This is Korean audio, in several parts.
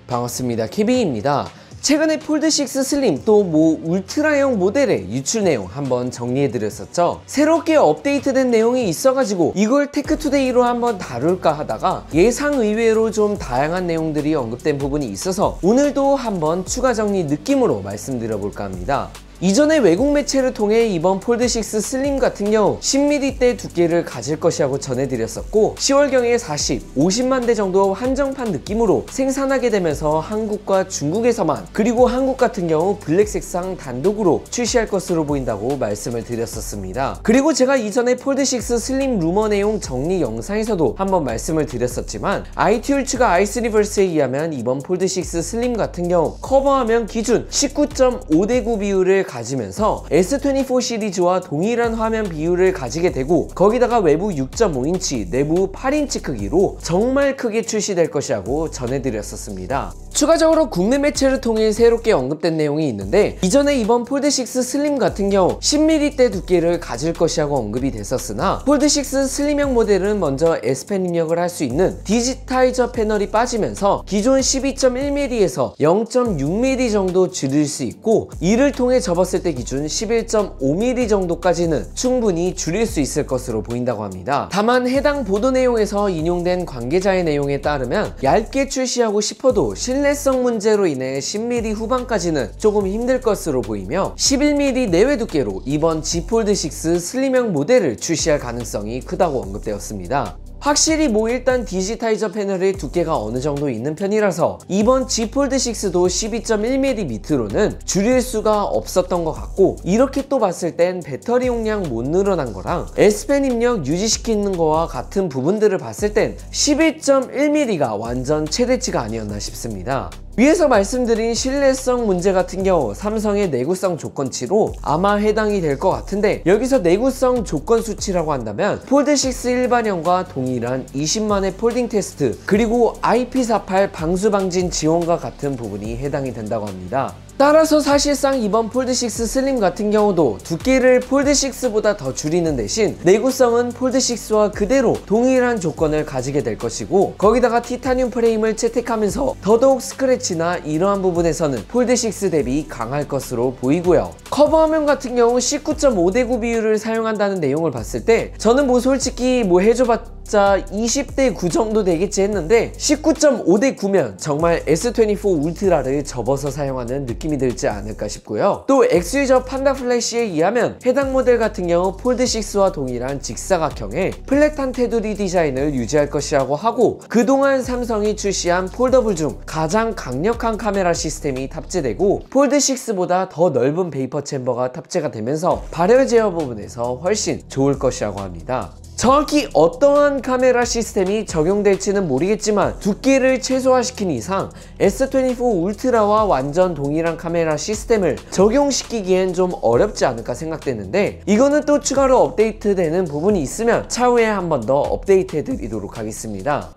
반갑습니다. 케빈입니다. 최근에 폴드6 슬림 또 울트라형 모델의 유출 내용 한번 정리해드렸었죠. 새롭게 업데이트된 내용이 있어가지고 이걸 테크투데이로 한번 다룰까 하다가 예상 의외로 좀 다양한 내용들이 언급된 부분이 있어서 오늘도 한번 추가 정리 느낌으로 말씀드려볼까 합니다. 이전에 외국 매체를 통해 이번 폴드6 슬림 같은 경우 10mm대 두께를 가질 것이라고 전해드렸었고 10월경에 50만 대 정도 한정판 느낌으로 생산하게 되면서 한국과 중국에서만, 그리고 한국 같은 경우 블랙 색상 단독으로 출시할 것으로 보인다고 말씀을 드렸었습니다. 그리고 제가 이전에 폴드6 슬림 루머 내용 정리 영상에서도 한번 말씀을 드렸었지만 IT울츠가 아이스리버스에 의하면 이번 폴드6 슬림 같은 경우 커버화면 기준 19.5:9 비율을 가지면서 S24 시리즈와 동일한 화면 비율을 가지게 되고 거기다가 외부 6.5인치, 내부 8인치 크기로 정말 크게 출시될 것이라고 전해드렸었습니다. 추가적으로 국내 매체를 통해 새롭게 언급된 내용이 있는데 이전에 이번 폴드6 슬림 같은 경우 10mm대 두께를 가질 것이라고 언급이 됐었으나 폴드6 슬림형 모델은 먼저 S펜 입력을 할 수 있는 디지타이저 패널이 빠지면서 기존 12.1mm에서 0.6mm 정도 줄일 수 있고 이를 통해 접었을 때 기준 11.5mm 정도까지는 충분히 줄일 수 있을 것으로 보인다고 합니다. 다만 해당 보도 내용에서 인용된 관계자의 내용에 따르면 얇게 출시하고 싶어도 신뢰성 문제로 인해 10mm 후반까지는 조금 힘들 것으로 보이며 11mm 내외 두께로 이번 G 폴드6 슬림형 모델을 출시할 가능성이 크다고 언급되었습니다. 확실히 일단 디지타이저 패널의 두께가 어느 정도 있는 편이라서 이번 G 폴드6도 12.1mm 밑으로는 줄일 수가 없었던 것 같고, 이렇게 또 봤을 땐 배터리 용량 못 늘어난 거랑 S펜 입력 유지시키는 거와 같은 부분들을 봤을 땐 11.1mm가 완전 최대치가 아니었나 싶습니다. 위에서 말씀드린 신뢰성 문제 같은 경우 삼성의 내구성 조건치로 아마 해당이 될 것 같은데, 여기서 내구성 조건 수치라고 한다면 폴드6 일반형과 동일한 20만의 폴딩 테스트, 그리고 IP48 방수 방진 지원과 같은 부분이 해당이 된다고 합니다. 따라서 사실상 이번 폴드6 슬림 같은 경우도 두께를 폴드6보다 더 줄이는 대신 내구성은 폴드6와 그대로 동일한 조건을 가지게 될 것이고, 거기다가 티타늄 프레임을 채택하면서 더더욱 스크래치나 이러한 부분에서는 폴드6 대비 강할 것으로 보이고요. 커버 화면 같은 경우 19.5:9 비율을 사용한다는 내용을 봤을 때 저는 솔직히 해줘봤자 20:9 정도 되겠지 했는데 19.5:9면 정말 S24 울트라를 접어서 사용하는 느낌이 들지 않을까 싶고요. 또 엑스유저 판다 플래시에 의하면 해당 모델 같은 경우 폴드6와 동일한 직사각형의 플랫한 테두리 디자인을 유지할 것이라고 하고, 그동안 삼성이 출시한 폴더블 중 가장 강력한 카메라 시스템이 탑재되고 폴드6보다 더 넓은 베이퍼 챔버가 탑재가 되면서 발열 제어 부분에서 훨씬 좋을 것이라고 합니다. 정확히 어떠한 카메라 시스템이 적용될지는 모르겠지만 두께를 최소화시킨 이상 S24 울트라와 완전 동일한 카메라 시스템을 적용시키기엔 좀 어렵지 않을까 생각되는데, 이거는 또 추가로 업데이트되는 부분이 있으면 차후에 한 번 더 업데이트 해드리도록 하겠습니다.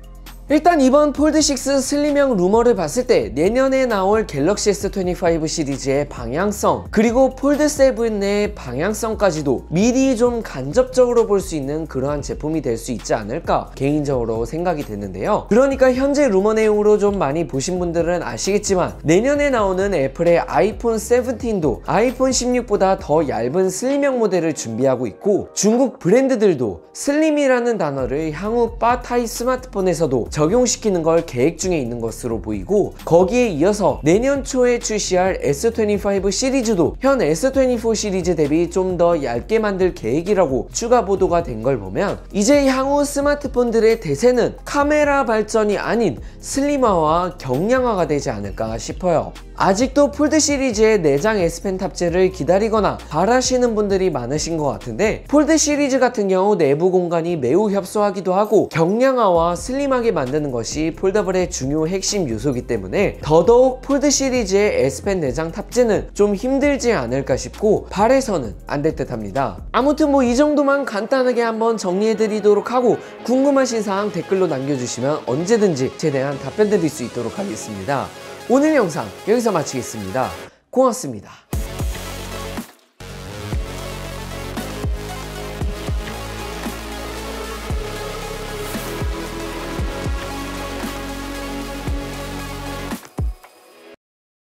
일단 이번 폴드6 슬림형 루머를 봤을 때 내년에 나올 갤럭시 S25 시리즈의 방향성, 그리고 폴드7의 방향성까지도 미리 좀 간접적으로 볼 수 있는 그러한 제품이 될 수 있지 않을까 개인적으로 생각이 되는데요. 그러니까 현재 루머 내용으로 좀 많이 보신 분들은 아시겠지만 내년에 나오는 애플의 아이폰 17도 아이폰 16보다 더 얇은 슬림형 모델을 준비하고 있고, 중국 브랜드들도 슬림이라는 단어를 향후 바 타입 스마트폰에서도 적용시키는 걸 계획 중에 있는 것으로 보이고, 거기에 이어서 내년 초에 출시할 S25 시리즈도 현 S24 시리즈 대비 좀 더 얇게 만들 계획이라고 추가 보도가 된 걸 보면 이제 향후 스마트폰들의 대세는 카메라 발전이 아닌 슬림화와 경량화가 되지 않을까 싶어요. 아직도 폴드 시리즈의 내장 S펜 탑재를 기다리거나 바라시는 분들이 많으신 것 같은데, 폴드 시리즈 같은 경우 내부 공간이 매우 협소하기도 하고 경량화와 슬림하게 만드는 것이 폴더블의 중요 핵심 요소이기 때문에 더더욱 폴드 시리즈의 S펜 내장 탑재는 좀 힘들지 않을까 싶고 발에서는 안 될 듯 합니다. 아무튼 이 정도만 간단하게 한번 정리해 드리도록 하고, 궁금하신 사항 댓글로 남겨주시면 언제든지 최대한 답변 드릴 수 있도록 하겠습니다. 오늘 영상 여기서 마치겠습니다. 고맙습니다.